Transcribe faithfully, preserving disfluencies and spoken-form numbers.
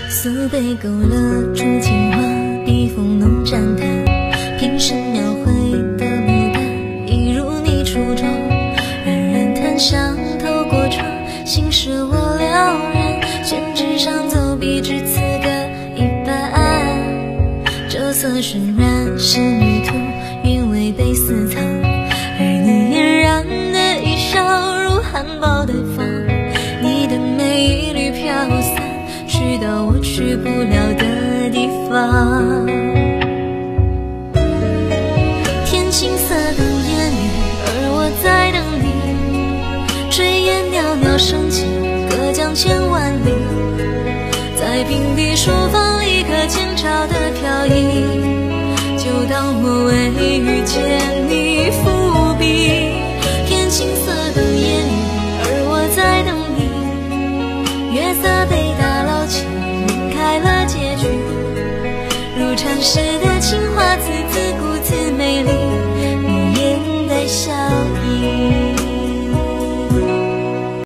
苏北勾勒出情话，笔锋浓展谈，平时描绘的牡丹，一如你初衷。人人檀香透过窗，心事我了然。宣纸上走笔至此各一半，这色渲染是女图，韵味被私藏。而你嫣然的一笑，如含苞待放，你的美一缕飘散，去到我去不了的地方。天青色等烟雨，而我在等你。炊烟袅袅升起，隔江千万里。在平地书房里，可前朝的飘逸，就当我未遇见你伏笔。天青色等烟雨，而我在等你。月色被打捞起，开了结局，如禅师的青花瓷。